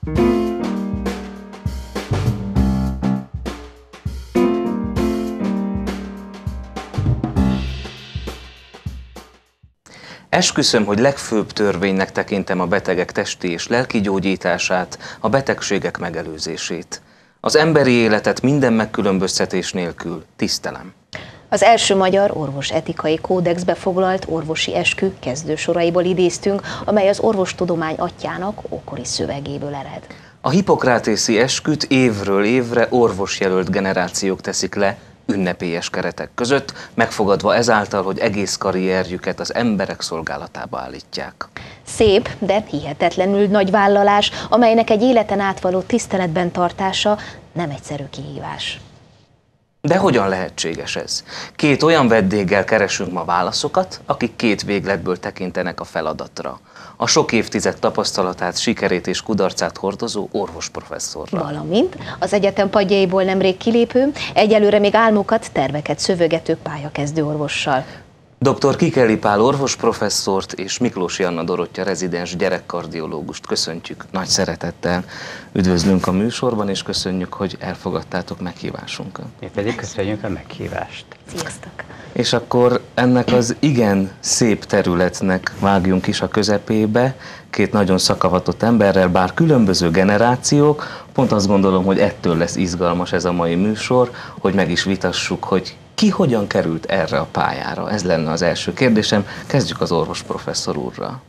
Esküszöm, hogy legfőbb törvénynek tekintem a betegek testi és lelki gyógyítását, a betegségek megelőzését. Az emberi életet minden megkülönböztetés nélkül tisztelem. Az első magyar orvosetikai kódexbe foglalt orvosi eskü kezdősoraiból idéztünk, amely az orvostudomány atyjának ókori szövegéből ered. A hipokrátészi esküt évről évre orvosjelölt generációk teszik le, ünnepélyes keretek között, megfogadva ezáltal, hogy egész karrierjüket az emberek szolgálatába állítják. Szép, de hihetetlenül nagy vállalás, amelynek egy életen átvaló tiszteletben tartása nem egyszerű kihívás. De hogyan lehetséges ez? Két olyan vendéggel keresünk ma válaszokat, akik két végletből tekintenek a feladatra. A sok évtized tapasztalatát, sikerét és kudarcát hordozó orvosprofesszorral. Valamint az egyetem padjaiból nemrég kilépő, egyelőre még álmokat, terveket szövögető pályakezdő orvossal. Dr. Kikeli Pál orvosprofesszort és Miklósi Anna Dorottya rezidens gyerekkardiológust köszöntjük nagy szeretettel. Üdvözlünk a műsorban, és köszönjük, hogy elfogadtátok meghívásunkat. Mi pedig köszönjük a meghívást. Sziasztok! És akkor ennek az igen szép területnek vágjunk is a közepébe, két nagyon szakavatott emberrel, bár különböző generációk. Pont azt gondolom, hogy ettől lesz izgalmas ez a mai műsor, hogy meg is vitassuk, hogy ki hogyan került erre a pályára. Ez lenne az első kérdésem. Kezdjük az orvosprofesszor úrral.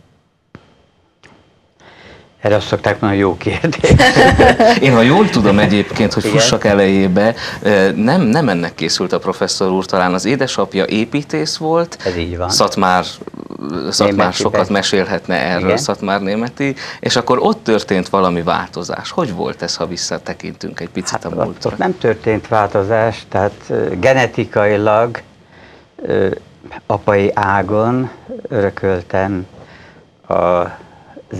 Erre azt szokták mondani, jó kérdés. Én, ha jól tudom egyébként, hogy fussak elejébe, nem ennek készült a professzor úr, talán az édesapja építész volt. Ez így van. Szatmár sokat mesélhetne erről, igen. Szatmár Németi, és akkor ott történt valami változás. Hogy volt ez, ha visszatekintünk egy picit a múltra? Ott nem történt változás, tehát genetikailag apai ágon örököltem az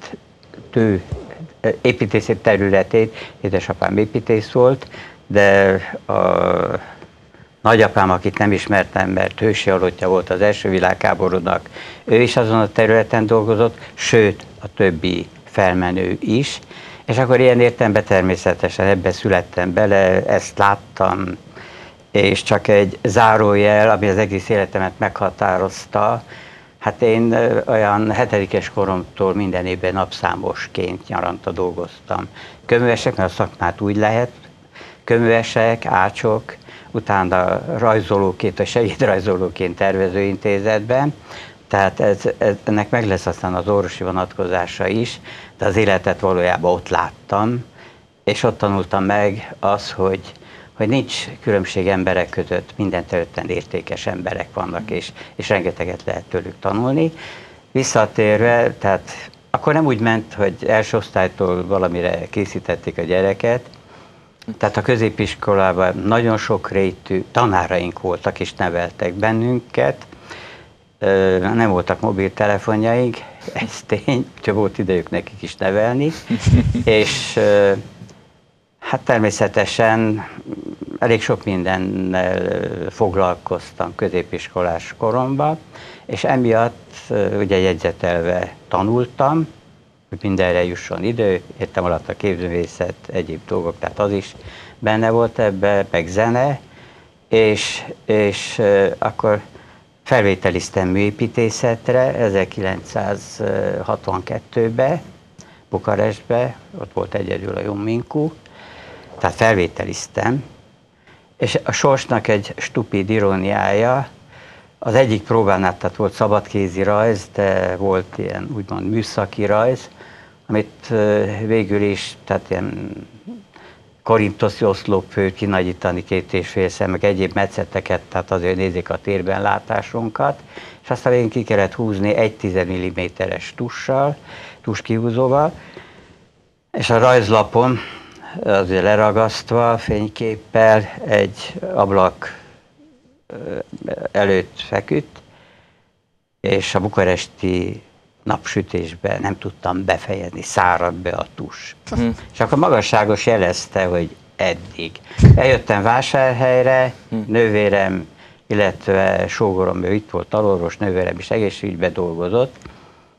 építési területét. Édesapám építész volt, de a nagyapám, akit nem ismertem, mert hősi halottja volt az első világháborúnak, ő is azon a területen dolgozott, sőt a többi felmenő is, és akkor ilyen értelemben természetesen ebbe születtem bele, ezt láttam, és csak egy zárójel, ami az egész életemet meghatározta. Hát én olyan 7-es koromtól minden évben napszámosként nyaranta dolgoztam. Köművesek, mert a szakmát úgy lehet, köművesek, ácsok, utána rajzolóként, a segédrajzolóként tervezőintézetben, tehát ennek meg lesz aztán az orvosi vonatkozása is, de az életet valójában ott láttam, és ott tanultam meg az, hogy nincs különbség emberek között, minden területen értékes emberek vannak, és rengeteget lehet tőlük tanulni. Visszatérve, tehát akkor nem úgy ment, hogy első osztálytól valamire készítették a gyereket, tehát a középiskolában nagyon sokrétű tanáraink voltak, és neveltek bennünket, nem voltak mobiltelefonjaink, ez tény, csak volt idejük nekik is nevelni, és hát természetesen elég sok mindennel foglalkoztam középiskolás koromban, és emiatt ugye jegyzetelve tanultam, hogy mindenre jusson idő, értem alatt a képzőművészet, egyéb dolgok, tehát az is benne volt ebbe, meg zene, és akkor felvételiztem műépítészetre 1962-ben, Bukarestbe, ott volt egyedül a Jomminku, tehát felvételiztem, és a sorsnak egy stupid iróniája, az egyik próbánál, tehát volt szabadkézi rajz, de volt ilyen úgymond műszaki rajz, amit végül is, tehát ilyen korintoszi oszlopfőt kinagyítani 2,5 szem, meg egyéb metszeteket, tehát azért nézik a térben látásunkat, és aztán végén ki kellett húzni egy 10 mm-es tussal, tuskihúzóval, és a rajzlapon azért leragasztva fényképpel egy ablak előtt feküdt, és a bukaresti napsütésben nem tudtam befejezni, szárad be a tus. És akkor magasságos jelezte, hogy eddig. Eljöttem Vásárhelyre, nővérem, illetve sógorom, ő itt volt alorvos, nővérem is egészségügyben dolgozott,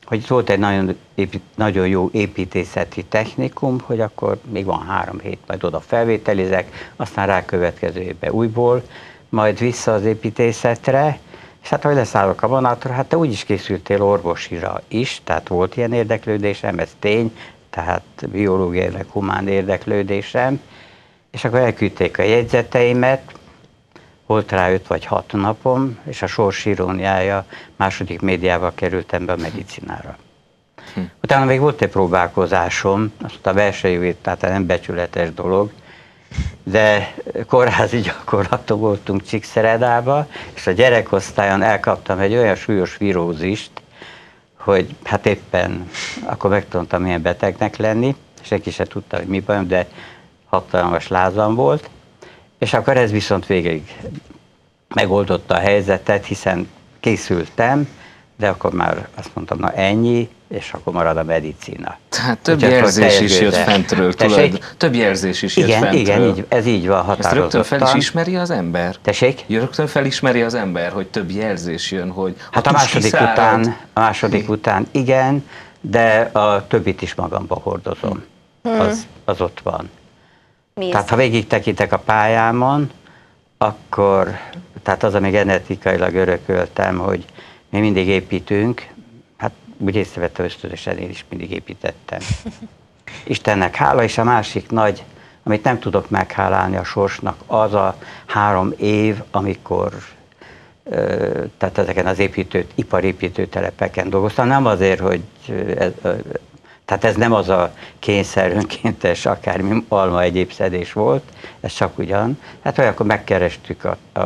hogy volt egy nagyon jó építészeti technikum, hogy akkor még van 3 hét, majd oda felvételizek, aztán rá következő évben újból, majd vissza az építészetre, és hát, hogy leszállok a vonatra, hát te úgy is készültél orvosira is, tehát volt ilyen érdeklődésem, ez tény, tehát biológiai, humán érdeklődésem, és akkor elküldték a jegyzeteimet, volt rá 5 vagy 6 napom, és a sors iróniája, második médiával kerültem be a medicinára. Utána még volt egy próbálkozásom, azt a belső, tehát nem becsületes dolog, de kórházi gyakorlaton voltunk Csíkszeredába, és a gyerekosztályon elkaptam egy olyan súlyos virózist, hogy hát éppen akkor megtanultam milyen betegnek lenni, senki se tudta, hogy mi bajom, de hatalmas lázam volt, és akkor ez viszont végig megoldotta a helyzetet, hiszen készültem, de akkor már azt mondtam, na ennyi, és akkor marad a medicina. Tehát több jelzés is jött fentről, több jelzés is jött fentről. Igen, ez így van határozottan. Ezt rögtön fel is ismeri az ember? Tessék? Rögtön felismeri az ember, hogy több jelzés jön, hogy hát a második után igen, de a többit is magamba hordozom. Az ott van. Tehát ha végig tekintek a pályámon, akkor, tehát az, amíg genetikailag örököltem, hogy mi mindig építünk, hát úgy észrevettem ösztönösen, én is mindig építettem. Istennek hála, és a másik nagy, amit nem tudok meghálálni a sorsnak, az a 3 év, amikor tehát ezeken az iparépítőtelepeken dolgoztam. Nem azért, hogy tehát ez nem az a kényszer, önkéntes, akármi alma egyéb szedés volt, ez csak ugyan. Hát olyankor megkerestük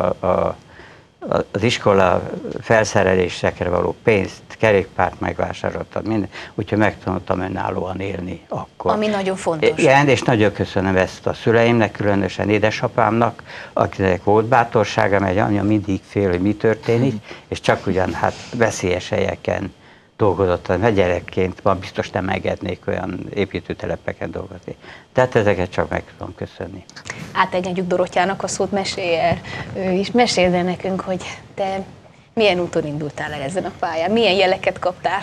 az iskola felszerelésekre való pénzt, kerékpárt megvásároltam, minden, úgyhogy megtanultam önállóan élni akkor. Ami nagyon fontos. Igen, és nagyon köszönöm ezt a szüleimnek, különösen édesapámnak, akinek volt bátorsága, mert anya mindig fél, hogy mi történik, és csak ugyan hát veszélyes helyeken dolgozott, mert gyerekként ma biztos nem engednék olyan építőtelepeken dolgozni. Tehát ezeket csak meg tudom köszönni. Átengedjük Dorottyának a szót, mesélj el. Ő is meséld el nekünk, hogy te milyen úton indultál el ezen a pályán, milyen jeleket kaptál?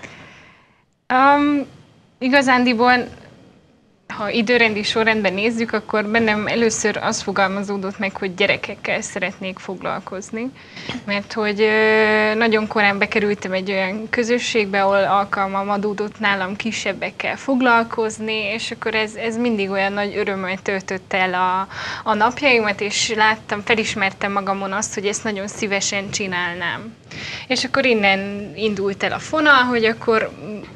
Igazándiból, ha időrendi sorrendben nézzük, akkor bennem először az fogalmazódott meg, hogy gyerekekkel szeretnék foglalkozni. Mert hogy nagyon korán bekerültem egy olyan közösségbe, ahol alkalmam adódott nálam kisebbekkel foglalkozni, és akkor ez mindig olyan nagy örömmel töltött el a napjaimat, és felismertem magamon azt, hogy ezt nagyon szívesen csinálnám. És akkor innen indult el a fonal, hogy akkor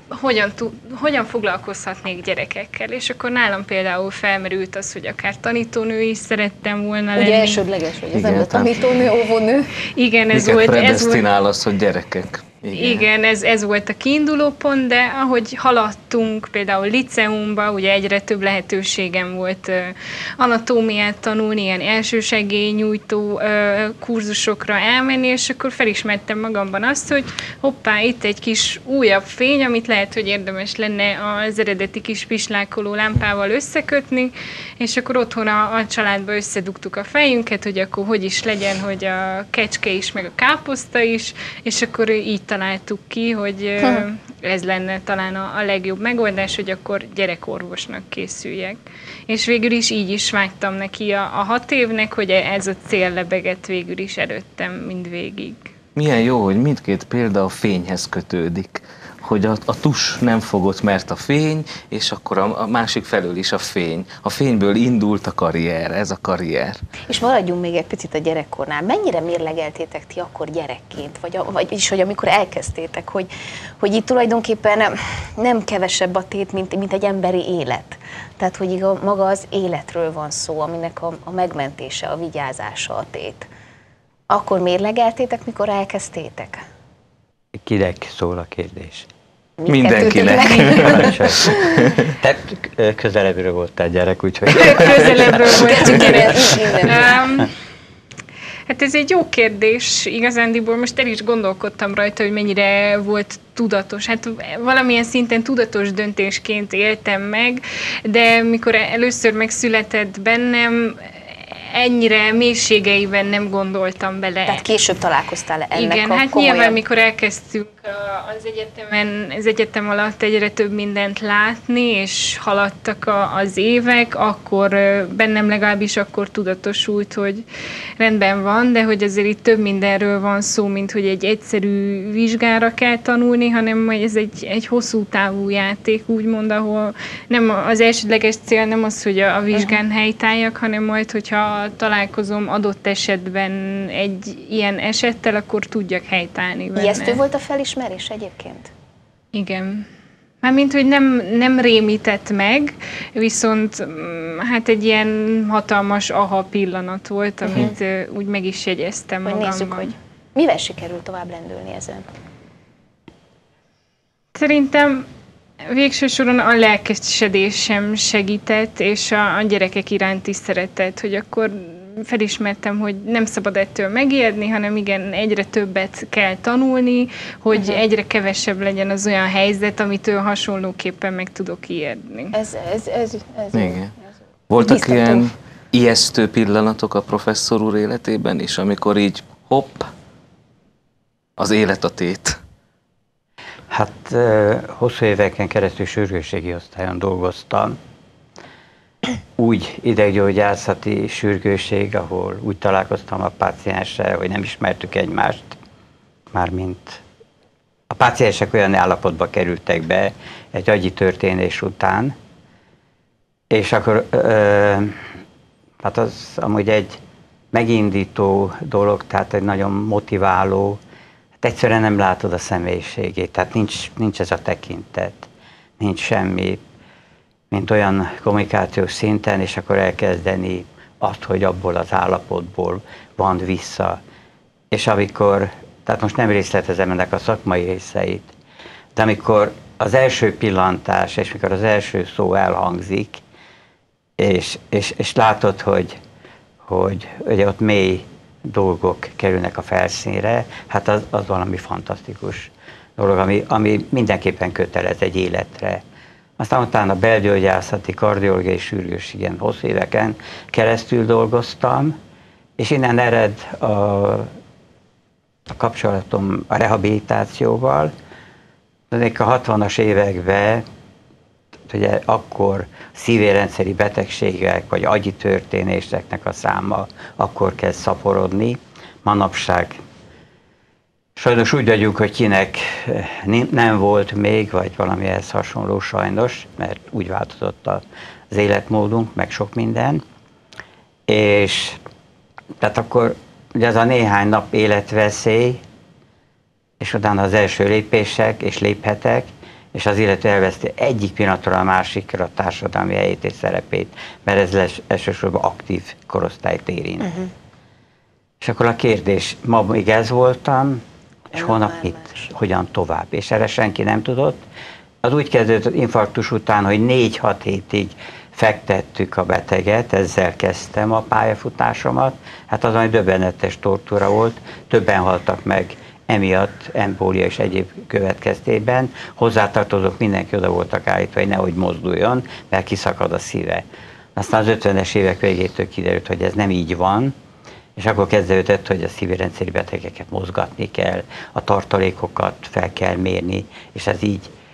hogyan foglalkozhatnék gyerekekkel, és akkor nálam például felmerült az, hogy akár tanítónő is szerettem volna lenni. Ugye elsődleges, hogy az ember tanítónő, óvónő. Igen, ez volt. Predesztinál az, hogy gyerekek. Igen, ez volt a kiinduló pont, de ahogy haladtunk például liceumba, ugye egyre több lehetőségem volt anatómiát tanulni, ilyen elsősegélynyújtó kurzusokra elmenni, és akkor felismertem magamban azt, hogy hoppá, itt egy kis újabb fény, amit lehet, hogy érdemes lenne az eredeti kis pislákoló lámpával összekötni, és akkor otthon a családba összedugtuk a fejünket, hogy akkor hogy is legyen, hogy a kecske is, meg a káposzta is, és akkor így találtuk ki, hogy ez lenne talán a legjobb megoldás, hogy akkor gyerekorvosnak készüljek. És végül is így is vágtam neki a 6 évnek, hogy ez a cél lebegett végül is előttem mindvégig. Milyen jó, hogy mindkét példa a fényhez kötődik. Hogy a tus nem fogott, mert a fény, és akkor a másik felől is a fény. A fényből indult a karrier, ez a karrier. És maradjunk még egy picit a gyerekkornál. Mennyire mérlegeltétek ti akkor gyerekként? Vagyis, hogy amikor elkezdtétek, hogy itt tulajdonképpen nem kevesebb a tét, mint egy emberi élet. Tehát, hogy maga az életről van szó, aminek a megmentése, a vigyázása a tét. Akkor mérlegeltétek, mikor elkezdtétek? Kinek szól a kérdés? Mindenkinek. Te közelebbről voltál gyerek, úgyhogy... Közelebbről voltál gyerek. Hát ez egy jó kérdés, igazándiból most el is gondolkodtam rajta, hogy mennyire volt tudatos. Hát valamilyen szinten tudatos döntésként éltem meg, de mikor először megszületett bennem, ennyire mélységeiben nem gondoltam bele. Tehát később találkoztál ennek igen, a hát komolyabb... nyilván mikor elkezdtünk az egyetem alatt egyre több mindent látni, és haladtak az évek, akkor bennem legalábbis akkor tudatosult, hogy rendben van, de hogy azért itt több mindenről van szó, mint hogy egy egyszerű vizsgára kell tanulni, hanem hogy ez egy hosszú távú játék, úgymond, ahol nem az elsődleges cél nem az, hogy a vizsgán helytálljak, hanem majd, hogyha találkozom adott esetben egy ilyen esettel, akkor tudjak helytállni benne. Ijesztő volt a felismerés egyébként? Igen. Mármint, hogy nem rémített meg, viszont hát egy ilyen hatalmas aha pillanat volt, amit úgy meg is jegyeztem magamban. Nézzük, hogy mivel sikerült tovább lendülni ezen? Szerintem végső soron a lelkesedésem segített, és a gyerekek iránti szeretet, hogy akkor felismertem, hogy nem szabad ettől megijedni, hanem igen, egyre többet kell tanulni, hogy egyre kevesebb legyen az olyan helyzet, amitől hasonlóképpen meg tudok ijedni. Ez Igen. Voltak ilyen ijesztő pillanatok a professzor úr életében is, amikor így hopp, az élet a tét? Hát hosszú éveken keresztül sürgősségi osztályon dolgoztam. Úgy ideggyógyászati sürgősség, ahol úgy találkoztam a pácienssel, hogy nem ismertük egymást, mármint a páciensek olyan állapotba kerültek be egy agyi történés után, és akkor hát az amúgy egy megindító dolog, tehát egy nagyon motiváló, hát egyszerűen nem látod a személyiségét, tehát nincs ez a tekintet, nincs semmi, mint olyan kommunikációs szinten, és akkor elkezdeni azt, hogy abból az állapotból van vissza. És amikor, tehát most nem részletezem ennek a szakmai részeit, de amikor az első pillantás, és mikor az első szó elhangzik, és látod, hogy ott mély dolgok kerülnek a felszínre, hát az valami fantasztikus dolog, ami mindenképpen kötelez egy életre. Aztán utána belgyógyászati, kardiológiai sürgősségen hosszú éveken keresztül dolgoztam, és innen ered a kapcsolatom a rehabilitációval. De a 60-as években, ugye akkor szívérendszeri betegségek vagy agyi történéseknek a száma akkor kezd szaporodni. Manapság sajnos úgy vagyunk, hogy kinek nem volt még, vagy valami ehhez hasonló sajnos, mert úgy változott az életmódunk, meg sok minden. És tehát akkor ugye ez a néhány nap életveszély, és utána az első lépések, és léphetek, és az illető elveszti egyik pillanatról a másikra a társadalmi helyét és szerepét, mert ez elsősorban aktív korosztályt érint. És akkor a kérdés, ma még ez voltam, és holnap hogyan tovább. És erre senki nem tudott. Az úgy kezdődött infarktus után, hogy 4-6 hétig fektettük a beteget, ezzel kezdtem a pályafutásomat. Hát az, ami döbbenetes tortúra volt, többen haltak meg emiatt, embólia és egyéb következtében. Hozzátartozók mindenki oda voltak állítva, hogy nehogy mozduljon, mert kiszakad a szíve. Aztán az 50-es évek végétől kiderült, hogy ez nem így van, és akkor kezdődött, hogy a szívérendszeri betegeket mozgatni kell, a tartalékokat fel kell mérni, és ez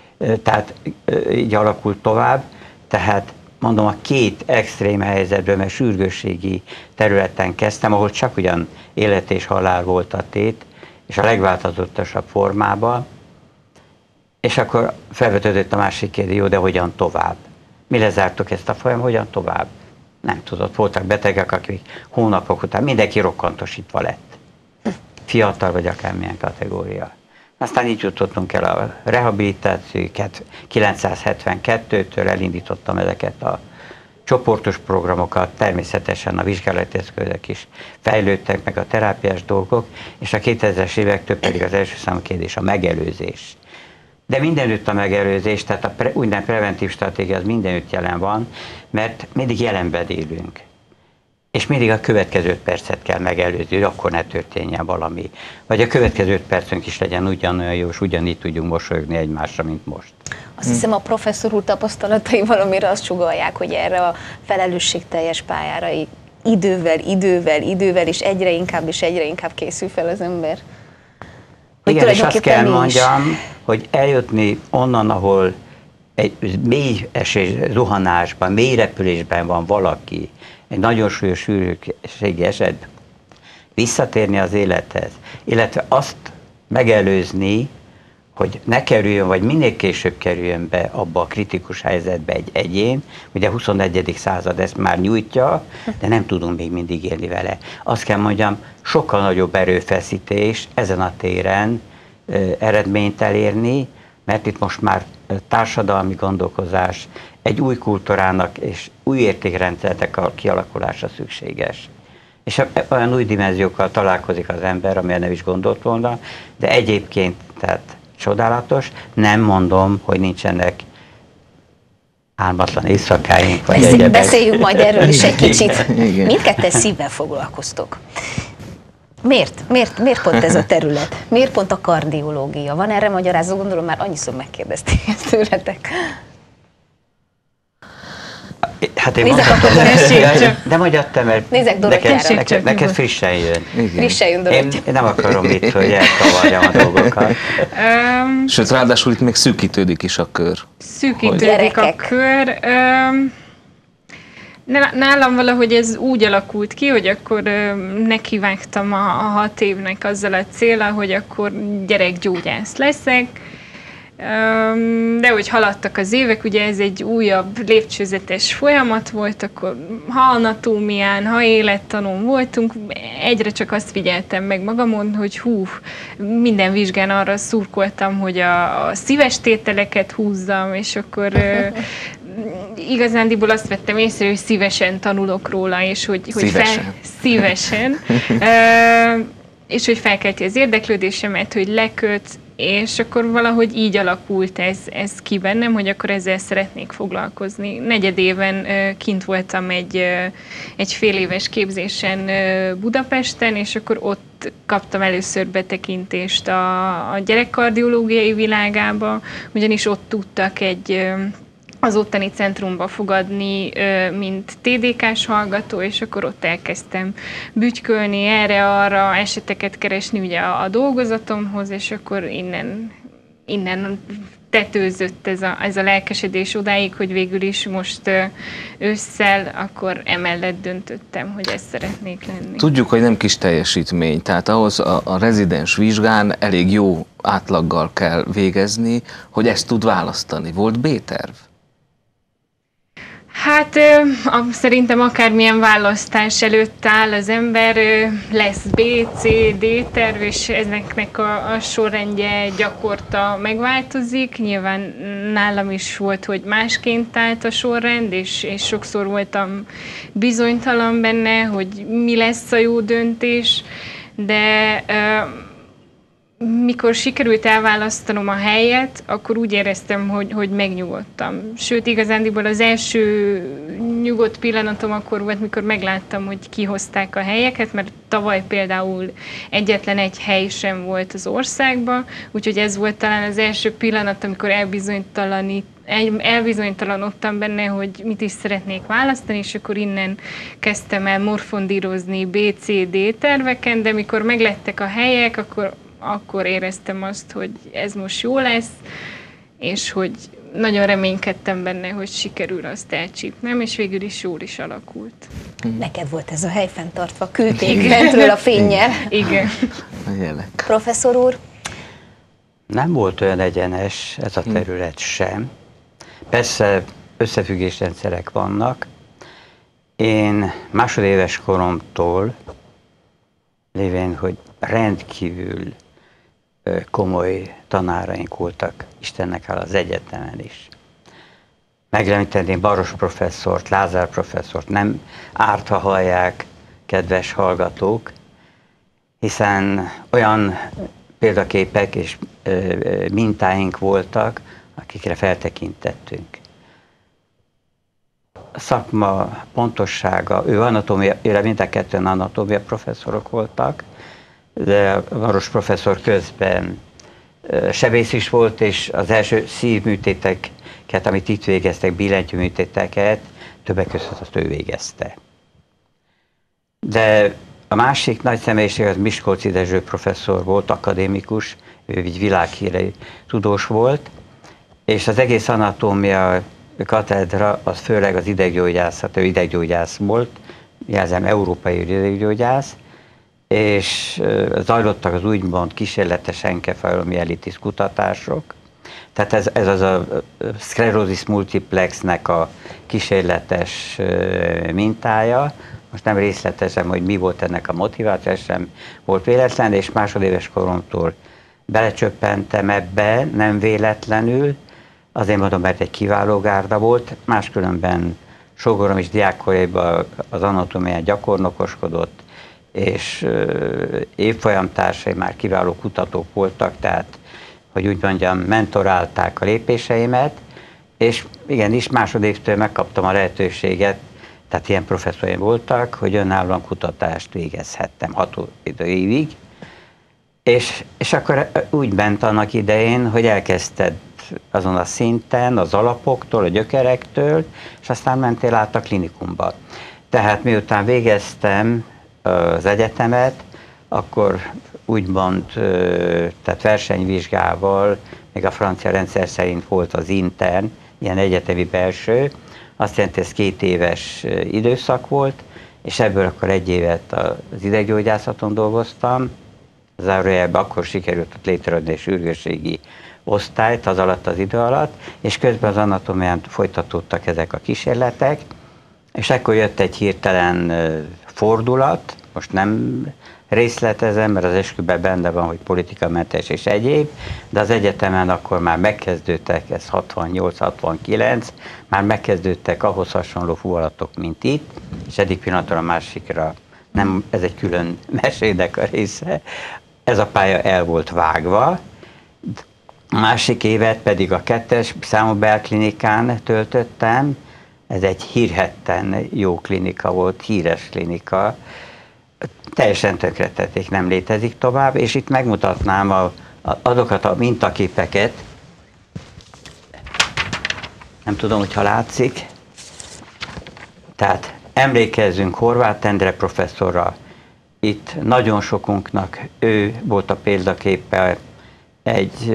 így alakult tovább. Tehát mondom, a két extrém helyzetből, mert sürgősségi területen kezdtem, ahol csak ugyan élet és halál volt a tét, és a legváltozatosabb formában, és akkor felvetődött a másik kérdés, jó, de hogyan tovább? Mi lezártuk ezt a folyam, hogyan tovább? Nem tudott, voltak betegek, akik hónapok után mindenki rokkantosítva lett. Fiatal vagy akármilyen kategória. Aztán így jutottunk el a rehabilitációkat, 972-től elindítottam ezeket a csoportos programokat, természetesen a vizsgálati eszközök is fejlődtek, meg a terápiás dolgok, és a 2000-es évektől pedig az első számú kérdés a megelőzés. De mindenütt a megelőzés, tehát a úgynevezett preventív stratégia az mindenütt jelen van, mert mindig jelenben élünk. És mindig a következő 5 percet kell megelőzni, hogy akkor ne történjen valami. Vagy a következő 5 percünk is legyen ugyanolyan jó, és ugyanígy tudjunk mosolyogni egymásra, mint most. Azt hiszem, a professzor úr tapasztalatai valamire azt sugallják, hogy erre a felelősségteljes pályára idővel, és egyre inkább készül fel az ember. Igen, és azt kell mondjam, hogy eljutni onnan, ahol egy mély esés, zuhanásban, mély repülésben van valaki, egy nagyon súlyos sűrűségi eset, visszatérni az élethez, illetve azt megelőzni, hogy ne kerüljön, vagy minél később kerüljön be abba a kritikus helyzetbe egy egyén. Ugye a 21. század ezt már nyújtja, de nem tudunk még mindig élni vele. Azt kell mondjam, sokkal nagyobb erőfeszítés ezen a téren eredményt elérni, mert itt most már társadalmi gondolkozás, egy új kultúrának és új értékrendszernek a kialakulása szükséges. És olyan új dimenziókkal találkozik az ember, amilyen nem is gondolt volna, de egyébként tehát csodálatos. Nem mondom, hogy nincsenek álmatlan éjszakáink, vagy egyebek. Beszéljünk majd erről is egy kicsit. Mindketten szívvel foglalkoztok. Miért pont ez a terület? Miért pont a kardiológia? Van erre magyarázó? Gondolom már annyiszor megkérdezték ezt tőletek. Hát én mondhatom, de mondjad te, mert neked frissen jön. Frissen jön, Dorottya. Én nem akarom itt, hogy elkavarjam a dolgokat. Sőt, ráadásul itt még szűkítődik is a kör. Szűkítődik a kör. Nálam valahogy ez úgy alakult ki, hogy akkor nekivágtam a 6 évnek azzal a céllal, hogy akkor gyerekgyógyász leszek. De hogy haladtak az évek, ugye ez egy újabb lépcsőzetes folyamat volt, akkor ha anatómián, ha élettanon voltunk, egyre csak azt figyeltem meg magamon, hogy minden vizsgán arra szurkoltam, hogy a szíves tételeket húzzam, és akkor igazándiból azt vettem észre, hogy szívesen tanulok róla, és hogy szívesen. És hogy felkelti az érdeklődésemet, hogy leköt, és akkor valahogy így alakult ez ki bennem, hogy akkor ezzel szeretnék foglalkozni. 4 éven kint voltam egy fél éves képzésen Budapesten, és akkor ott kaptam először betekintést a gyerekkardiológiai világába, ugyanis ott tudtak az ottani centrumba fogadni, mint TDK-s hallgató, és akkor ott elkezdtem bütykölni erre-arra, eseteket keresni ugye a dolgozatomhoz, és akkor innen tetőzött ez a lelkesedés odáig, hogy végül is most ősszel akkor emellett döntöttem, hogy ezt szeretnék lenni. Tudjuk, hogy nem kis teljesítmény, tehát ahhoz a rezidens vizsgán elég jó átlaggal kell végezni, hogy ezt tud választani. Volt B-terv? Hát szerintem akármilyen választás előtt áll az ember, lesz B, C, D terv, és ezeknek a sorrendje gyakorta megváltozik. Nyilván nálam is volt, hogy másként állt a sorrend, és sokszor voltam bizonytalan benne, hogy mi lesz a jó döntés, de mikor sikerült elválasztanom a helyet, akkor úgy éreztem, hogy megnyugodtam. Sőt, igazándiból az első nyugodt pillanatom akkor volt, mikor megláttam, hogy kihozták a helyeket, mert tavaly például egyetlen egy hely sem volt az országban, úgyhogy ez volt talán az első pillanat, amikor elbizonytalanodtam benne, hogy mit is szeretnék választani, és akkor innen kezdtem el morfondírozni B, C, D terveken, de mikor meglettek a helyek, akkor éreztem azt, hogy ez most jó lesz, és hogy nagyon reménykedtem benne, hogy sikerül azt elcsípnem, és végül is jól is alakult. Neked volt ez a hely fenntartva, küldték lentről a fénnyel. Igen. Professzor úr? Nem volt olyan egyenes ez a terület sem. Persze összefüggésrendszerek vannak. Én másodéves koromtól, lévén, hogy rendkívül komoly tanáraink voltak, Istennek hála, az egyetemen is. Megemlíteném Baros professzort, Lázár professzort, nem árt, ha hallják, kedves hallgatók, hiszen olyan példaképek és mintáink voltak, akikre feltekintettünk. A szakma pontossága, ő mind a ketten anatómia professzorok voltak, de Baros professzor közben sebész is volt, és az első szívműtéteket, amit itt végeztek, billentyűműtéteket, többek között azt ő végezte. De a másik nagy személyiség az Miskolci Dezső professzor volt, akadémikus, ő így világhírű tudós volt, és az egész anatómia katedra az főleg az ideggyógyászat, ő ideggyógyász volt, jelzem európai ideggyógyász, és zajlottak az úgymond kísérletes enkefalomielitis kutatások. Tehát ez az a sclerosis multiplexnek a kísérletes mintája. Most nem részletezem, hogy mi volt ennek a motiváció, ez sem volt véletlen, és másodéves koromtól belecsöppentem ebbe, nem véletlenül. Azért mondom, mert egy kiváló gárda volt, máskülönben sógorom is diákkoraiban az anatómián gyakornokoskodott, és évfolyamtársai már kiváló kutatók voltak, tehát, hogy úgy mondjam, mentorálták a lépéseimet, és igenis másodévtől megkaptam a lehetőséget, tehát ilyen professzoraim voltak, hogy önállóan kutatást végezhettem 6 évig, és akkor úgy ment annak idején, hogy elkezdted azon a szinten, az alapoktól, a gyökerektől, és aztán mentél át a klinikumba. Tehát miután végeztem az egyetemet, akkor úgymond, tehát versenyvizsgával, még a francia rendszer szerint volt az intern, ilyen egyetemi belső, azt jelenti, ez 2 éves időszak volt, és ebből akkor 1 évet az ideggyógyászaton dolgoztam, zárójelben akkor sikerült létrehozni egy sürgősségi osztályt az alatt az idő alatt, és közben az anatómián folytatódtak ezek a kísérletek, és akkor jött egy hirtelen fordulat, most nem részletezem, mert az esküben benne van, hogy politikamentes és egyéb, de az egyetemen akkor már megkezdődtek, ez 68-69, már megkezdődtek ahhoz hasonló fuvalatok, mint itt, és egyik pillanatról a másikra, nem, ez egy külön mesének a része, ez a pálya el volt vágva, a másik évet pedig a 2-es számú belklinikán töltöttem, ez egy hírhedten jó klinika volt, híres klinika, teljesen tönkretették, nem létezik tovább, és itt megmutatnám azokat a mintaképeket, nem tudom, hogyha látszik, tehát emlékezzünk Horváth Endre professzorra, itt nagyon sokunknak ő volt a példaképe, egy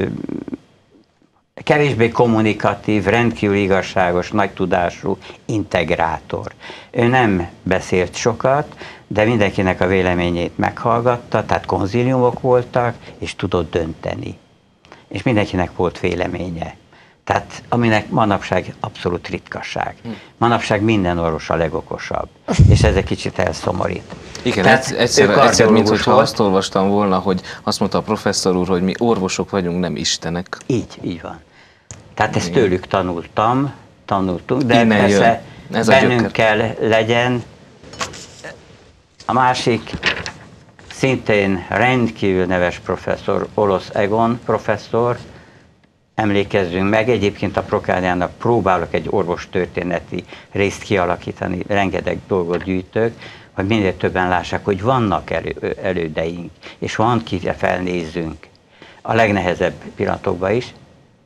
kevésbé kommunikatív, rendkívül igazságos, nagy tudású integrátor. Ő nem beszélt sokat, de mindenkinek a véleményét meghallgatta, tehát konzíliumok voltak, és tudott dönteni. És mindenkinek volt véleménye. Tehát aminek manapság abszolút ritkaság. Manapság minden orvos a legokosabb, és ez egy kicsit elszomorít. Igen, egyszer mintha azt olvastam volna, hogy azt mondta a professzor úr, hogy mi orvosok vagyunk, nem istenek. Így van. Tehát ezt tőlük tanultunk, de innen persze bennünk kell legyen. A másik szintén rendkívül neves professzor, Olosz Egon professzor, emlékezzünk meg, egyébként a Prokádiának próbálok egy orvostörténeti részt kialakítani, rengeteg dolgot gyűjtök, hogy minél többen lássák, hogy vannak elődeink, és van kire felnézzünk a legnehezebb pillanatokban is.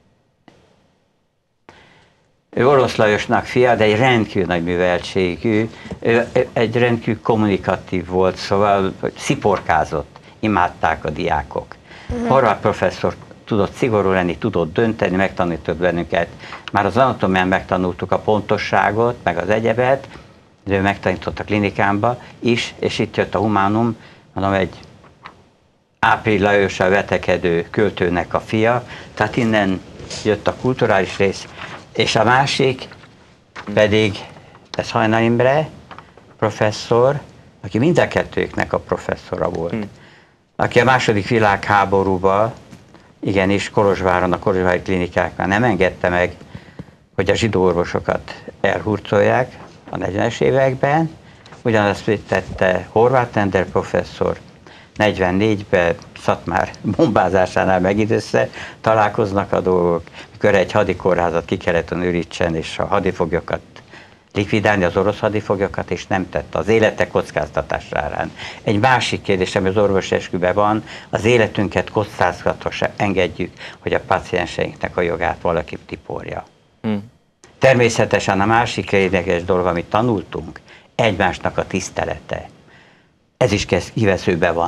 Ő Orosz Lajosnak fia, de egy rendkívül nagy műveltségű, egy rendkívül kommunikatív volt, szóval sziporkázott, imádták a diákok. Horváth professzor tudott szigorú lenni, tudott dönteni, megtanított bennünket. Már az anatómián megtanultuk a pontosságot, meg az egyebet, de ő megtanított a klinikámba is, és itt jött a humánum, mondom, egy Április Lajossal vetekedő költőnek a fia, tehát innen jött a kulturális rész, és a másik pedig, ez Hajna Imre professzor, aki mind a kettőknek a professzora volt, aki a II. Világháborúban, igenis Kolozsváron, a kolozsvári klinikáknál nem engedte meg, hogy a zsidó orvosokat elhurcolják a 40-es években, ugyanazt tette Horváth Endre professzor, 44-ben Szatmár bombázásánál megint össze találkoznak a dolgok, mikor egy hadikórházat ki kellett őrítsen, és a hadifoglyokat likvidálni, az orosz hadifoglyokat, és nem tette az élete kockáztatásárán. Egy másik kérdés, ami az orvosi esküben van, az életünket kockáztatva se engedjük, hogy a pácienseinknek a jogát valaki tiporja. Természetesen a másik érdekes dolog, amit tanultunk, egymásnak a tisztelete. Ez is kiveszőben van.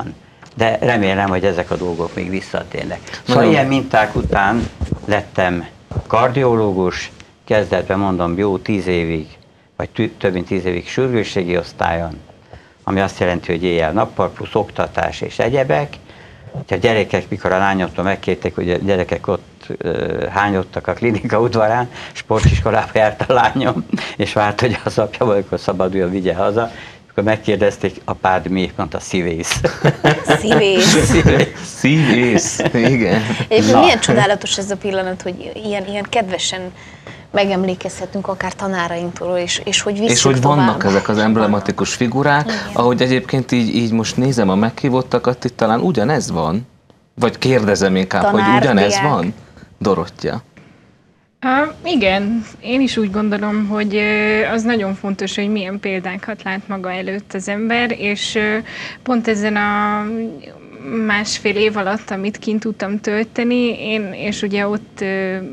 de remélem, hogy ezek a dolgok még visszatérnek. Szóval ilyen minták után lettem kardiológus, kezdetben mondom jó 10 évig, vagy több mint 10 évig sürgősségi osztályon, ami azt jelenti, hogy éjjel-nappal plusz oktatás és egyebek. A gyerekek, mikor a lányomtól megkérték, hogy a gyerekek ott hányodtak a klinika udvarán, sportiskolába járt a lányom, és várt, hogy az apja valamikor szabaduljon, vigye haza. Akkor megkérdezték, apád mi? Mondta, szívész. Szívész. Szívész, igen. Egyébként milyen csodálatos ez a pillanat, hogy ilyen kedvesen megemlékezhetünk akár tanárainktól, és hogy visszük És hogy tovább. vannak ezek az emblematikus figurák, igen. Ahogy egyébként így most nézem a meghívottakat, itt talán ugyanez van? Vagy kérdezem inkább, hogy ugyanez diák. Van? Dorottya. Igen, én is úgy gondolom, hogy az nagyon fontos, hogy milyen példákat lát maga előtt az ember, és pont ezen a másfél év alatt, amit kint tudtam tölteni, és ugye ott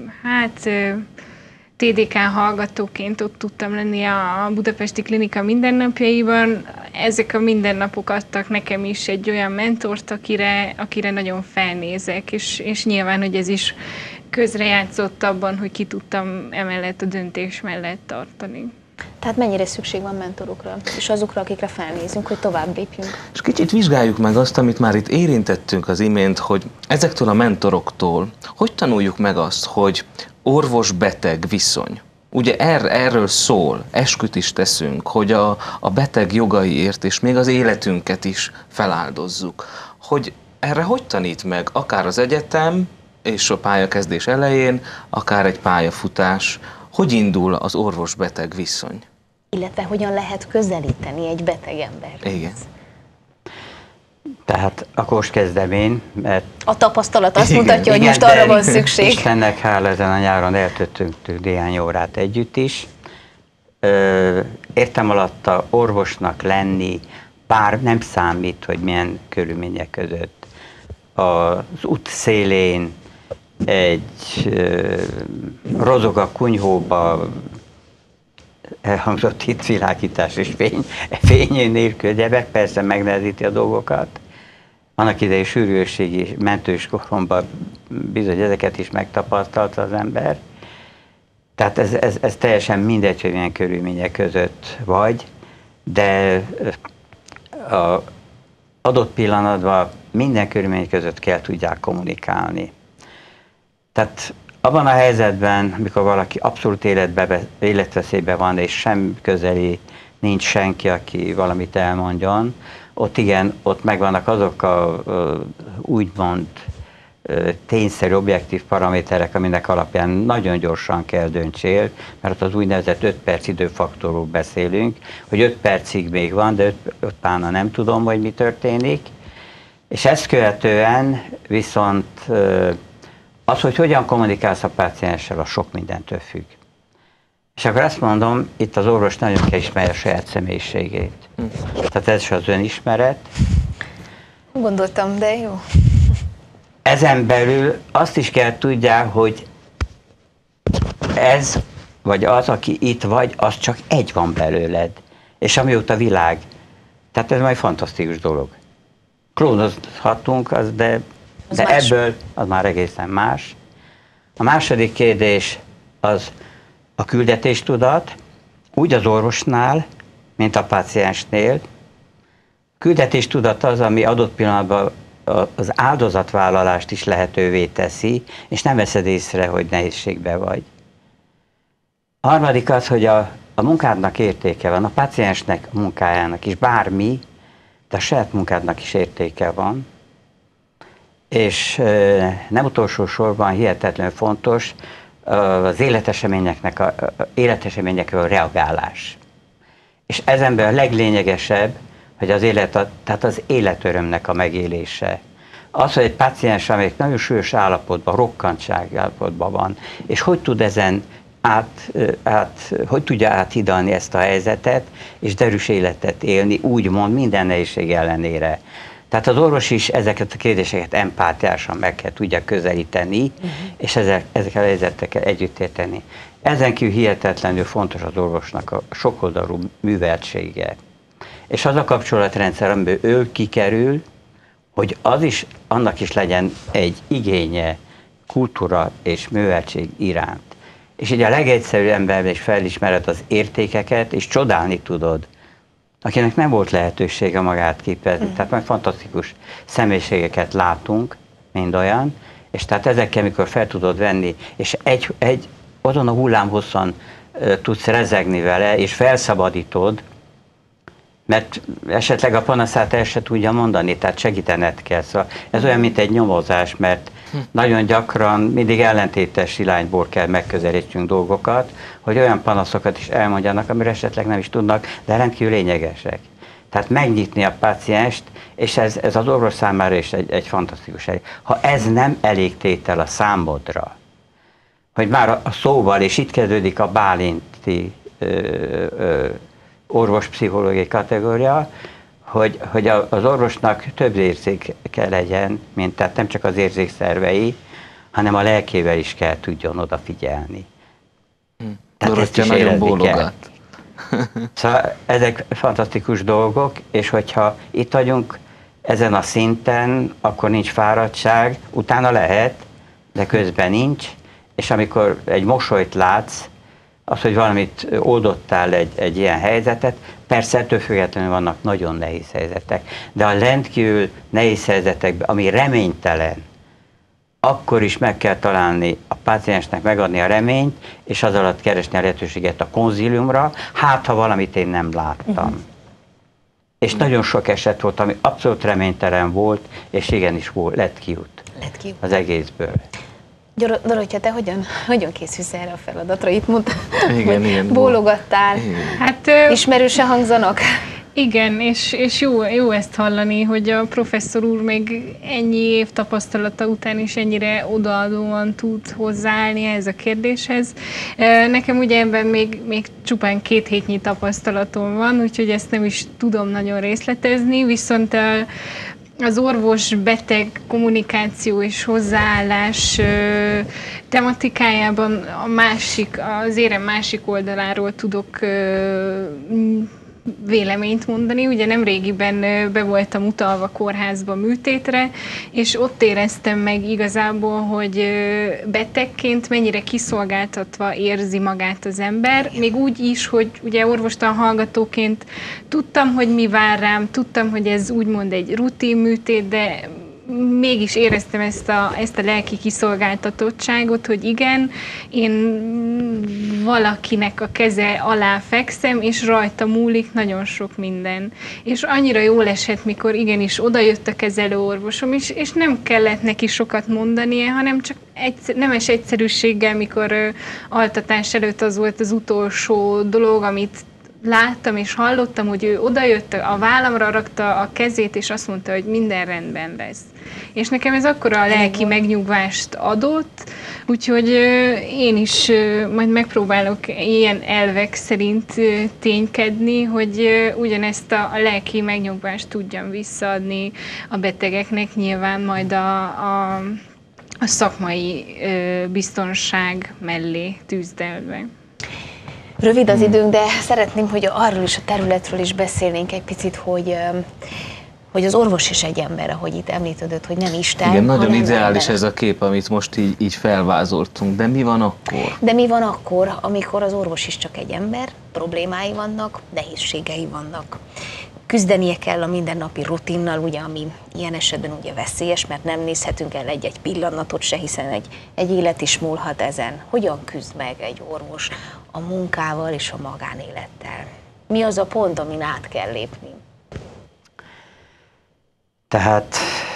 TDK hallgatóként ott tudtam lenni a budapesti klinika mindennapjaiban. Ezek a mindennapok adtak nekem is egy olyan mentort, akire nagyon felnézek, és nyilván, hogy ez is közrejátszott abban, hogy ki tudtam emellett a döntés mellett tartani. Tehát mennyire szükség van mentorokra, és azokra, akikre felnézünk, hogy tovább lépjünk. És kicsit vizsgáljuk meg azt, amit már itt érintettünk az imént, hogy ezektől a mentoroktól hogy tanuljuk meg azt, hogy orvos-beteg viszony. Ugye erről szól, esküt is teszünk, hogy a beteg jogaiért és még az életünket is feláldozzuk. Hogy erre hogy tanít meg akár az egyetem és a pályakezdés elején, akár egy pályafutás, hogy indul az orvos-beteg viszony? Illetve hogyan lehet közelíteni egy beteg emberhez? Igen. Tehát akkor most kezdem én, mert... A tapasztalat azt mutatja, hogy most arra van szükség. Istennek hála, ezen a nyáron eltöltöttünk néhány órát együtt is. Értem alatta orvosnak lenni, bár nem számít, hogy milyen körülmények között. Az út szélén egy rozog a kunyhóba, elhangzott itt világítás és fényén nélkül gyerek, persze megnehezíti a dolgokat. Annak idején sürgősségi mentős koromban bizony ezeket is megtapasztalta az ember. Tehát ez teljesen mindegy, hogy milyen körülmények között vagy, de az adott pillanatban minden körülmény között kell tudják kommunikálni. Tehát abban a helyzetben, amikor valaki abszolút életveszélyben van, és sem közeli nincs senki, aki valamit elmondjon, ott igen, ott megvannak azok a úgymond tényszerű, objektív paraméterek, aminek alapján nagyon gyorsan kell döntsél, mert az úgynevezett 5 perc időfaktorról beszélünk, hogy 5 percig még van, de 5 pána nem tudom, hogy mi történik. És ezt követően viszont az, hogy hogyan kommunikálsz a pácienssel, az sok mindentől függ. És akkor azt mondom, itt az orvos nagyon kell ismerje a saját személyiségét. Tehát ez is az önismeret. Gondoltam, de jó. Ezen belül azt is kell tudják, hogy ez vagy az, aki itt vagy, az csak egy van belőled. És amióta világ. Tehát ez majd fantasztikus dolog. Klónozhatunk, de ebből az már egészen más. A második kérdés az a küldetéstudat, úgy az orvosnál, mint a páciensnél. Küldetéstudat az, ami adott pillanatban az áldozatvállalást is lehetővé teszi, és nem veszed észre, hogy nehézségben vagy. A harmadik az, hogy a munkádnak értéke van, a páciensnek a munkájának is, bármi, de a saját munkádnak is értéke van. És nem utolsó sorban hihetetlenül fontos az életeseményekről reagálás. És ezenben a leglényegesebb, hogy tehát az életörömnek a megélése. Az, hogy egy páciens, amelyik nagyon súlyos állapotban, rokkantság állapotban van, és hogy tud ezen hogy tudja áthidalni ezt a helyzetet, és derűs életet élni, úgymond minden nehézség ellenére. Tehát az orvos is ezeket a kérdéseket empátiásan meg kell tudja közelíteni, és ezekkel a helyzetekkel együtt érteni. Ezen kívül hihetetlenül fontos az orvosnak a sokoldalú műveltsége. És az a kapcsolatrendszer, amiből ő kikerül, hogy annak is legyen egy igénye kultúra és műveltség iránt. És így a legegyszerűbb emberben is felismered az értékeket, és csodálni tudod, akinek nem volt lehetősége magát képezni. Tehát majd fantasztikus személyiségeket látunk, mind olyan, és tehát ezekkel, mikor fel tudod venni, és azon a hullámhosszan tudsz rezegni vele, és felszabadítod, mert esetleg a panaszát el se tudja mondani, tehát segítened kell. Szóval ez olyan, mint egy nyomozás, mert nagyon gyakran mindig ellentétes irányból kell megközelítsünk dolgokat, hogy olyan panaszokat is elmondjanak, amire esetleg nem is tudnak, de rendkívül lényegesek. Tehát megnyitni a pácienst, és ez az orvos számára is egy fantasztikus elég. Ha ez nem elég tétel a számodra, hogy már a szóval, és itt kezdődik a bálinti orvospszichológiai kategória, hogy az orvosnak több érzéke legyen, tehát nem csak az érzékszervei, hanem a lelkével is kell tudjon odafigyelni. Tehát ezt is nagyon bólogat. Szóval ezek fantasztikus dolgok, és hogyha itt vagyunk ezen a szinten, akkor nincs fáradtság, utána lehet, de közben nincs, és amikor egy mosolyt látsz, az, hogy valamit oldottál egy ilyen helyzetet, persze ettől függetlenül vannak nagyon nehéz helyzetek, de a rendkívül nehéz helyzetekben, ami reménytelen, akkor is meg kell találni a páciensnek, megadni a reményt, és az alatt keresni a lehetőséget a konzíliumra, hát ha valamit én nem láttam. És nagyon sok eset volt, ami abszolút reménytelen volt, és igenis lett kiút az egészből. Dorottya, te hogyan készülsz erre a feladatra? Itt mondtad, igen, bólogattál. Igen. Hát, ismerősen hangzanak? Igen, és jó ezt hallani, hogy a professzor úr még ennyi év tapasztalata után is ennyire odaadóan tud hozzáállni ehhez a kérdéshez. Nekem ugye ebben még csupán 2 hétnyi tapasztalatom van, úgyhogy ezt nem is tudom nagyon részletezni, viszont az orvos-beteg kommunikáció és hozzáállás tematikájában az érem másik oldaláról tudok véleményt mondani. Ugye nemrégiben be voltam utalva kórházba műtétre, és ott éreztem meg igazából, hogy betegként mennyire kiszolgáltatva érzi magát az ember. Még úgy is, hogy ugye orvostan hallgatóként tudtam, hogy mi vár rám, tudtam, hogy ez úgymond egy rutin műtét, de mégis éreztem ezt a lelki kiszolgáltatottságot, hogy igen, én valakinek a keze alá fekszem, és rajta múlik nagyon sok minden. És annyira jól esett, mikor igenis odajött a kezelőorvosom is, és nem kellett neki sokat mondania, hanem csak nemes egyszerűséggel, mikor altatás előtt az volt az utolsó dolog, amit láttam és hallottam, hogy ő odajött, a vállamra rakta a kezét, és azt mondta, hogy minden rendben lesz. És nekem ez akkora a lelki megnyugvást adott, úgyhogy én is majd megpróbálok ilyen elvek szerint ténykedni, hogy ugyanezt a lelki megnyugvást tudjam visszaadni a betegeknek, nyilván majd a szakmai biztonság mellé tűzdelve. Rövid az időnk, de szeretném, hogy arról is, a területről is beszélnénk egy picit, hogy az orvos is egy ember, ahogy itt említetted, hogy nem Isten, igen, nagyon hanem ideális ember. ez a kép, amit most így felvázoltunk, de mi van akkor? De mi van akkor, amikor az orvos is csak egy ember, problémái vannak, nehézségei vannak. Küzdenie kell a mindennapi rutinnal, ugye, ami ilyen esetben ugye veszélyes, mert nem nézhetünk el egy pillanatot se, hiszen egy élet is múlhat ezen. Hogyan küzd meg egy orvos a munkával és a magánélettel? Mi az a pont, amin át kell lépni? Tehát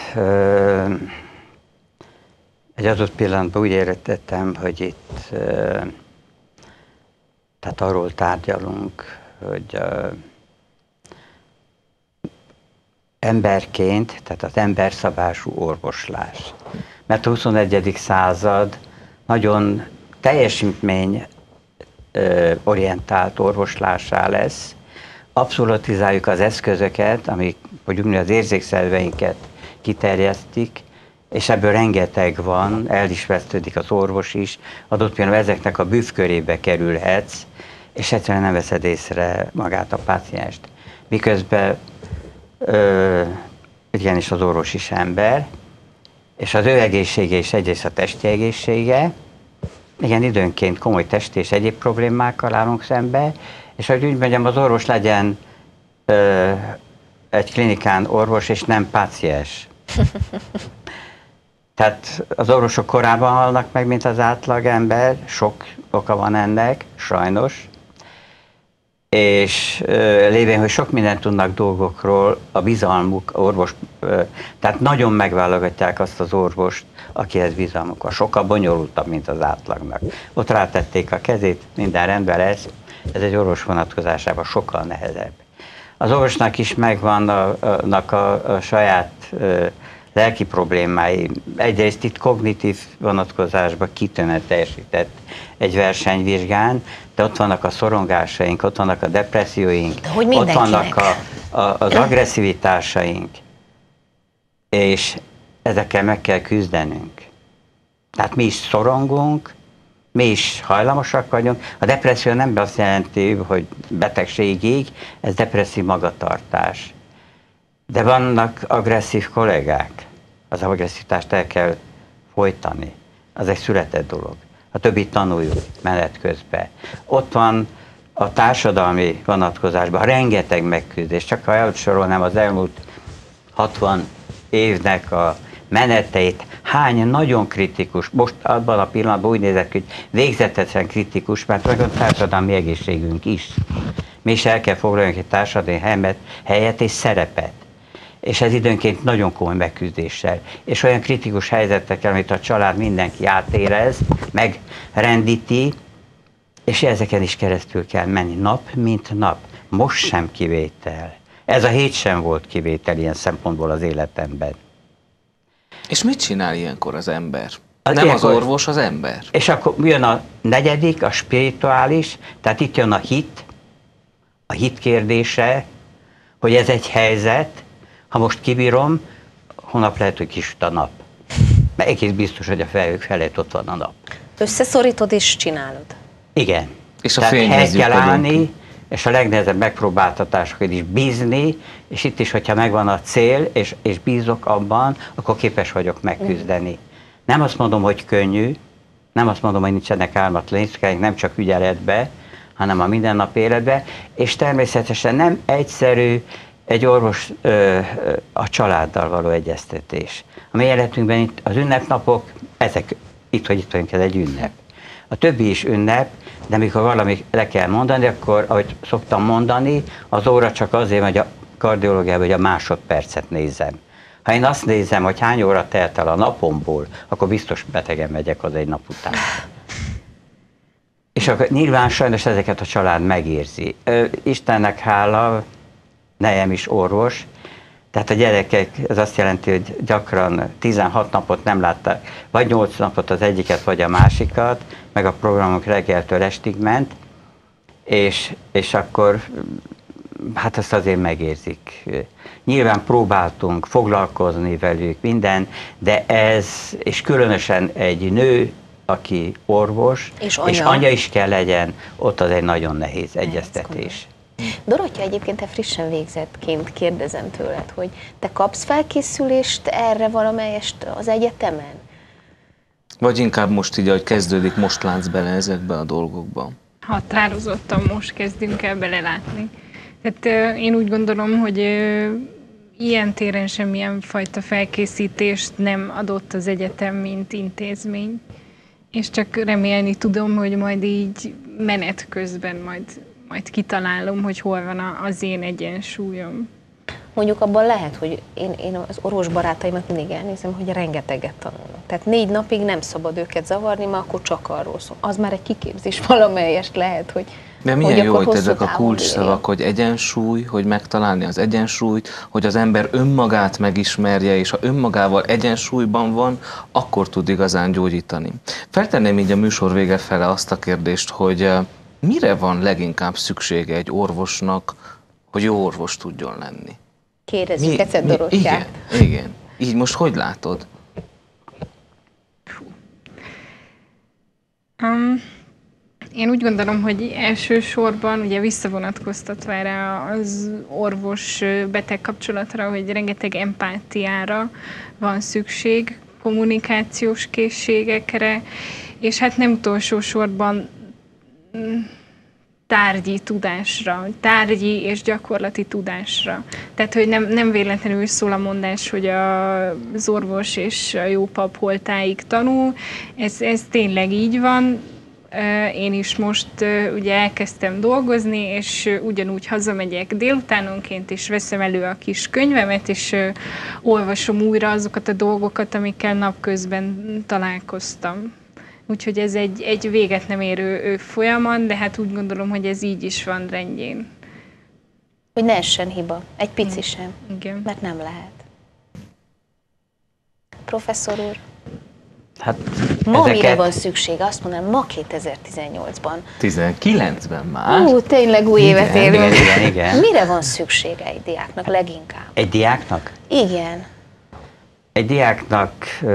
egy adott pillanatban úgy értettem, hogy itt tehát arról tárgyalunk, hogy emberként, tehát az emberszabású orvoslás. Mert a 21. század nagyon teljesítmény orientált orvoslásá lesz. Abszolutizáljuk az eszközöket, amik mondjuk az érzékszerveinket kiterjesztik, és ebből rengeteg van, el is vesztődik az orvos is, adott pillanatban ezeknek a bűvkörébe kerülhetsz, és egyszerűen nem veszed észre magát a pácienst. Miközben igenis az orvos is ember, és az ő egészsége és egyrészt a testi egészsége, igen, időnként komoly testi és egyéb problémákkal állunk szembe, és hogy úgy mondjam, az orvos legyen egy klinikán orvos, és nem páciens. Tehát az orvosok korábban halnak meg, mint az átlagember, sok oka van ennek, sajnos. És lévén, hogy sok mindent tudnak dolgokról, a bizalmuk, orvos, tehát nagyon megválogatják azt az orvost, akihez bizalmuk van. Sokkal bonyolultabb, mint az átlagnak. Ott rátették a kezét, minden rendben lesz, ez egy orvos vonatkozásában sokkal nehezebb. Az orvosnak is megvannak a saját lelki problémái. Egyrészt itt kognitív vonatkozásban kitűnően teljesített egy versenyvizsgán, de ott vannak a szorongásaink, ott vannak a depresszióink, ott vannak az agresszivitásaink, és ezekkel meg kell küzdenünk. Tehát mi is szorongunk, mi is hajlamosak vagyunk. A depresszió nem azt jelenti, hogy betegségig, ez depresszív magatartás. De vannak agresszív kollégák. Az agresszivitást el kell folytani. Az egy született dolog. A többit tanuljuk menet közben. Ott van a társadalmi vonatkozásban rengeteg megküzdés. Csak ha elsorolnám az elmúlt 60 évnek a meneteit, hány nagyon kritikus, most abban a pillanatban úgy nézett, hogy végzetesen kritikus, mert meg a társadalmi egészségünk is. Mi is el kell foglaljunk egy társadalmi helyet és szerepet. És ez időnként nagyon komoly megküzdéssel. És olyan kritikus helyzetekkel, amit a család mindenki átérez, megrendíti, és ezeken is keresztül kell menni nap, mint nap. Most sem kivétel. Ez a hét sem volt kivétel ilyen szempontból az életemben. És mit csinál ilyenkor az ember? Nem az orvos, az ember. És akkor jön a negyedik, a spirituális, tehát itt jön a hit kérdése, hogy ez egy helyzet, ha most kibírom, holnap lehet, hogy kisüt a nap. Mert egész biztos, hogy a fejük felett ott van a nap. Összeszorítod és csinálod. Igen. És a tehát fényhez kell állni, és a legnehezebb megpróbáltatásokon is bízni, és itt is, hogyha megvan a cél, és bízok abban, akkor képes vagyok megküzdeni. Nem azt mondom, hogy könnyű, nem azt mondom, hogy nincsenek ármatlan éjszakáink, nem csak ügyeletbe, hanem a mindennap életbe, és természetesen nem egyszerű egy orvos a családdal való egyeztetés. A mi életünkben itt az ünnepnapok, ezek itt, hogy itt vagyunk, ez egy ünnep. A többi is ünnep, de amikor valami le kell mondani, akkor, ahogy szoktam mondani, az óra csak azért, hogy a kardiológiában, hogy a másodpercet nézem. Ha én azt nézem, hogy hány óra telt el a napomból, akkor biztos betegen megyek az egy nap után. És akkor nyilván sajnos ezeket a család megérzi. Istennek hála, nejem is orvos, tehát a gyerekek, ez azt jelenti, hogy gyakran 16 napot nem látták, vagy 8 napot az egyiket, vagy a másikat, meg a programok reggeltől estig ment, és akkor hát ezt azért megérzik. Nyilván próbáltunk foglalkozni velük minden, de ez, és különösen egy nő, aki orvos, és anya is kell legyen, ott az egy nagyon nehéz egyeztetés. Dorottya, egyébként te frissen végzettként kérdezem tőled, hogy te kapsz felkészülést erre valamelyest az egyetemen? Vagy inkább most így, ahogy kezdődik, most látsz bele ezekbe a dolgokba? Határozottan most kezdünk el belelátni. Tehát én úgy gondolom, hogy ilyen téren semmilyen fajta felkészítést nem adott az egyetem, mint intézmény. És csak remélni tudom, hogy majd így menet közben majd kitalálom, hogy hol van az én egyensúlyom. Mondjuk abban lehet, hogy én az orvos barátaimat mindig elnézem, hogy rengeteget tanulnak. Tehát 4 napig nem szabad őket zavarni, mert akkor csak arról szól. Az már egy kiképzés valamelyest lehet, hogy de milyen jó, hogy ezek a kulcsszavak, hogy egyensúly, hogy megtalálni az egyensúlyt, hogy az ember önmagát megismerje, és ha önmagával egyensúlyban van, akkor tud igazán gyógyítani. Feltenném így a műsor vége fele azt a kérdést, hogy mire van leginkább szüksége egy orvosnak, hogy jó orvos tudjon lenni? Kérdezzük egyszer Dorottyát. Igen. Így most hogy látod? Én úgy gondolom, hogy elsősorban ugye visszavonatkoztatva erre az orvos-beteg kapcsolatra, hogy rengeteg empátiára van szükség, kommunikációs készségekre, és hát nem utolsó sorban tárgyi tudásra, tárgyi és gyakorlati tudásra. Tehát, hogy nem véletlenül szól a mondás, hogy az orvos és a jó pap holtáig tanul. Ez tényleg így van. Én is most ugye elkezdtem dolgozni, és ugyanúgy hazamegyek délutánonként, és veszem elő a kis könyvemet, és olvasom újra azokat a dolgokat, amikkel napközben találkoztam. Úgyhogy ez egy véget nem érő folyamat, de hát úgy gondolom, hogy ez így is van rendjén. Hogy ne essen hiba, egy pici sem, Igen. mert nem lehet. Professzor úr, Hát ma mire van szükség? Azt mondanám, ma 2018-ban. 19-ben már. Tényleg új évet élünk. Igen. Mire van szüksége egy diáknak leginkább? Egy diáknak? Igen. Egy diáknak,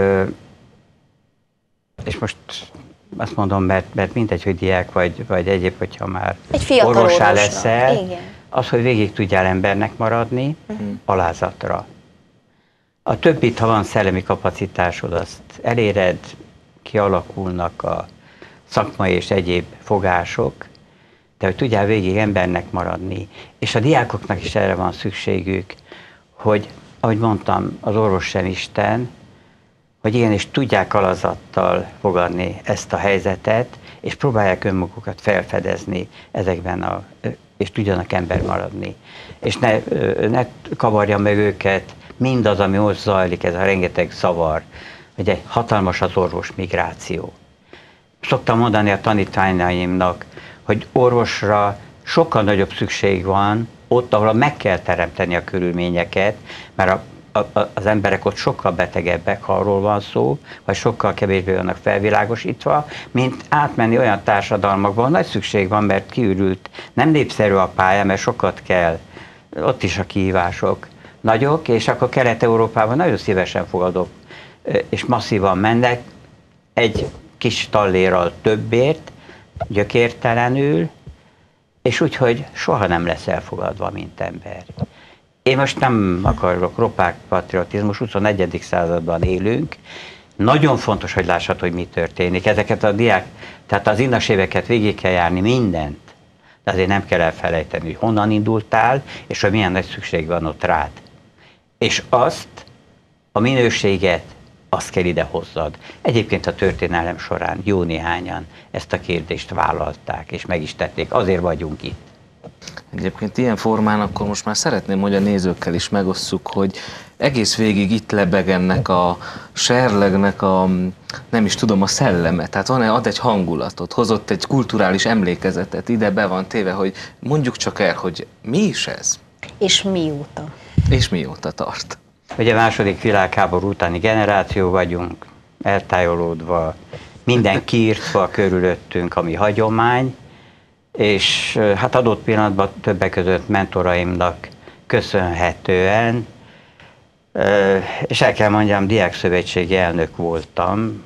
és most azt mondom, mert mindegy, hogy diák vagy egyéb, hogyha már egy fiatal orvossá orvosnak. leszel, Igen. az, hogy végig tudjál embernek maradni, alázatra. A többit, ha van szellemi kapacitásod, azt eléred, kialakulnak a szakmai és egyéb fogások, de hogy tudjál végig embernek maradni. És a diákoknak is erre van szükségük, hogy, ahogy mondtam, az orvos sem Isten, hogy igenis tudják alázattal fogadni ezt a helyzetet, és próbálják önmagukat felfedezni ezekben és tudjanak ember maradni. És ne kavarja meg őket mindaz, ami most zajlik, ez a rengeteg szavar, hogy egy hatalmas az orvos migráció. Szoktam mondani a tanítványaimnak, hogy orvosra sokkal nagyobb szükség van ott, ahol meg kell teremteni a körülményeket, mert az emberek ott sokkal betegebbek, ha arról van szó, vagy sokkal kevésbé vannak felvilágosítva, mint átmenni olyan társadalmakban, nagy szükség van, mert kiürült, nem népszerű a pálya, mert sokat kell, ott is a kihívások nagyok, és akkor Kelet-Európában nagyon szívesen fogadok, és masszívan mennek, egy kis tallérral többért, gyökértelenül, és úgy, soha nem lesz elfogadva, mint ember. Én most nem akarok ropák patriotizmus, 21. században élünk. Nagyon fontos, hogy lássad, hogy mi történik. Ezeket a tehát az innas éveket végig kell járni, mindent. De azért nem kell elfelejteni, hogy honnan indultál, és hogy milyen nagy szükség van ott rád. És a minőséget, azt kell ide hozzad. Egyébként a történelem során jó néhányan ezt a kérdést vállalták, és meg is tették. Azért vagyunk itt. Egyébként ilyen formán akkor most már szeretném, hogy a nézőkkel is megosszuk, hogy egész végig itt lebeg ennek a serlegnek nem is tudom, a szelleme. Tehát ad egy hangulatot, hozott egy kulturális emlékezetet, ide be van téve, hogy mondjuk csak el, hogy mi is ez? És mióta? És mióta tart? Ugye a második világháború utáni generáció vagyunk, eltájolódva, minden kiírtva körülöttünk, ami hagyomány, és hát adott pillanatban többek között mentoraimnak köszönhetően, és el kell mondjam, diákszövetségi elnök voltam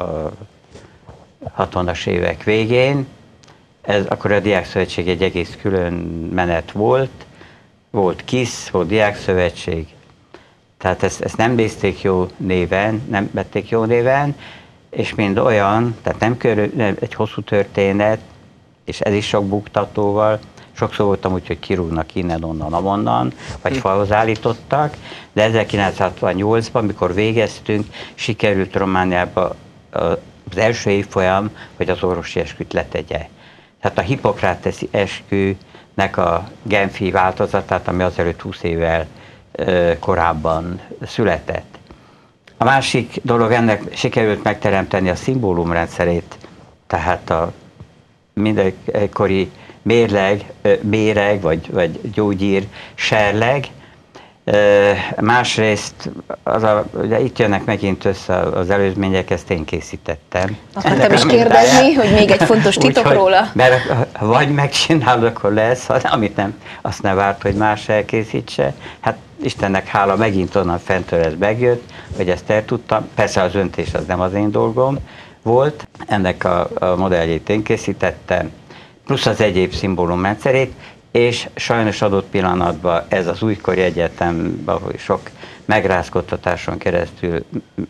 a 60-as évek végén. Akkor a diákszövetség egy egész külön menet volt KISZ, volt diákszövetség, tehát ezt nem nézték jó néven, nem vették jó néven, és mind olyan, tehát nem egy hosszú történet, és ez is sok buktatóval, sokszor voltam úgy, hogy kirúgnak innen, onnan, amonnan, vagy falhoz állítottak, de 1968-ban, mikor végeztünk, sikerült Romániába az első évfolyam, hogy az orvosi esküt letegye. Tehát a Hippokrateszi eskünek a genfi változatát, ami azelőtt 20 évvel korábban született. A másik dolog, ennek sikerült megteremteni a szimbólumrendszerét, tehát a mindenkori méreg vagy gyógyír serleg. Másrészt ugye itt jönnek megint össze az előzmények, ezt én készítettem. Akartam is kérdezni, hogy még egy fontos titok róla. Mert vagy megcsinálod, akkor lesz, amit nem, azt ne várt, hogy más elkészítse. Hát Istennek hála, megint onnan fentől ez megjött, hogy ezt el tudtam. Persze az öntés az nem az én dolgom, volt, ennek a modelljét én készítettem, plusz az egyéb szimbólumrendszerét, és sajnos adott pillanatban ez az újkori egyetem, ahol sok megrázkodtatáson keresztül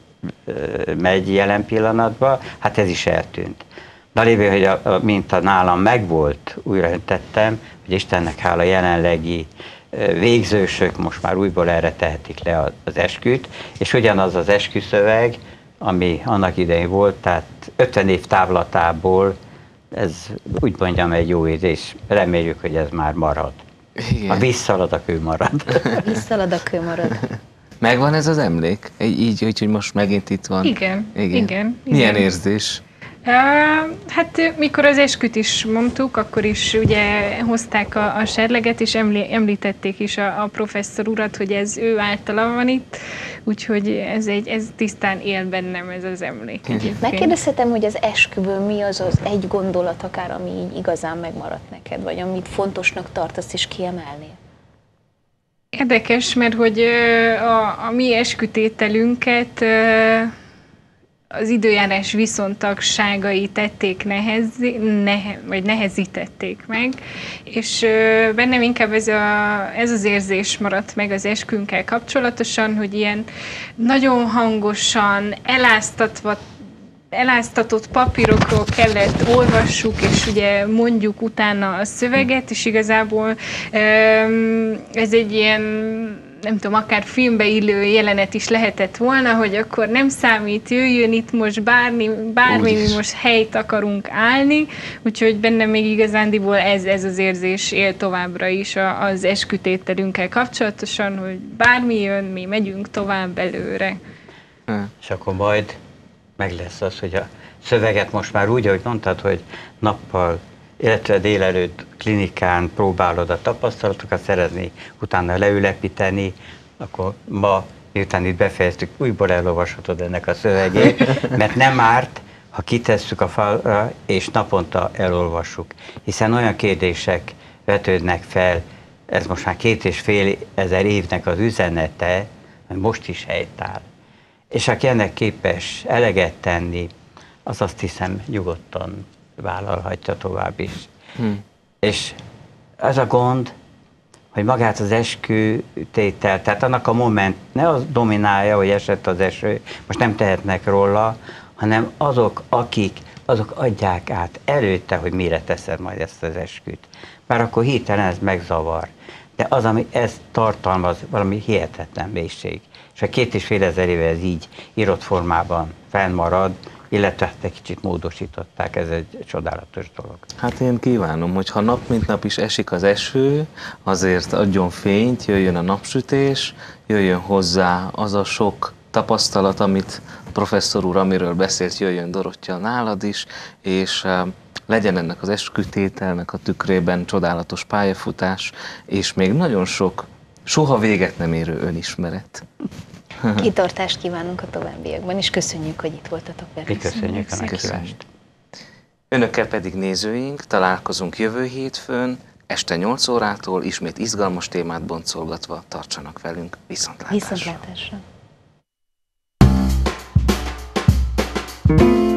megy jelen pillanatban, hát ez is eltűnt. De lévő, hogy a minta nálam megvolt, újra tettem, hogy Istennek hála jelenlegi végzősök most már újból erre tehetik le az esküt, és ugyanaz az esküszöveg, ami annak idején volt, tehát 50 év távlatából, ez úgy mondjam egy jó íz, és reméljük, hogy ez már marad. Igen. Ha visszalad, a kő marad. Visszalad, a kő marad. Megvan ez az emlék? Így, hogy most megint itt van? Igen. Milyen érzés? Hát mikor az esküt is mondtuk, akkor is ugye hozták a serleget, és említették is a professzor urat, hogy ez ő általa van itt, úgyhogy ez tisztán él bennem ez az emlék. Megkérdezhetem, hogy az esküből mi az egy gondolat akár, ami így igazán megmaradt neked, vagy amit fontosnak tartasz és kiemelnél? Érdekes, mert hogy a mi eskütételünket az időjárás viszontagságai tették vagy nehezítették meg, és bennem inkább ez az érzés maradt meg az eskünkkel kapcsolatosan, hogy ilyen nagyon hangosan eláztatott papírokról kellett olvassuk, és ugye mondjuk utána a szöveget, és igazából ez egy ilyen, nem tudom, akár filmbe illő jelenet is lehetett volna, hogy akkor nem számít, jöjjön itt most bármi mi most helyt akarunk állni, úgyhogy bennem még igazándiból ez az érzés él továbbra is az eskütételünkkel kapcsolatosan, hogy bármi jön, mi megyünk tovább előre. És akkor majd meg lesz az, hogy a szöveget most már úgy, ahogy mondtad, hogy nappal, illetve délelőtt klinikán próbálod a tapasztalatokat szerezni, utána leülepíteni, akkor ma, miután itt befejeztük, újból elolvashatod ennek a szövegét, mert nem árt, ha kitesszük a falra, és naponta elolvassuk. Hiszen olyan kérdések vetődnek fel, ez most már 2500 évnek az üzenete, hogy most is helytáll. És aki ennek képes eleget tenni, az azt hiszem nyugodtan vállalhatja tovább is. És az a gond, hogy magát az eskütétel, tehát annak a moment ne az dominálja, hogy esett az eső, most nem tehetnek róla, hanem azok adják át előtte, hogy mire teszed majd ezt az esküt. Bár akkor hirtelen ez megzavar. De az, ami ezt tartalmaz, valami hihetetlen mélység. És a 2500 éve ez így írott formában fennmarad, illetve egy kicsit módosították, ez egy csodálatos dolog. Hát én kívánom, hogy ha nap mint nap is esik az eső, azért adjon fényt, jöjjön a napsütés, jöjjön hozzá az a sok tapasztalat, amit a professzor úr, amiről beszélt, jöjjön Dorottya nálad is, és legyen ennek az eskütételnek a tükrében csodálatos pályafutás, és még nagyon sok, soha véget nem érő önismeret. Kitartást kívánunk a továbbiakban, és köszönjük, hogy itt voltatok velünk. Mi köszönjük a meghívást. Önökkel pedig nézőink, találkozunk jövő hétfőn, este 8 órától, ismét izgalmas témát boncolgatva, tartsanak velünk, viszontlátásra. Viszontlátásra.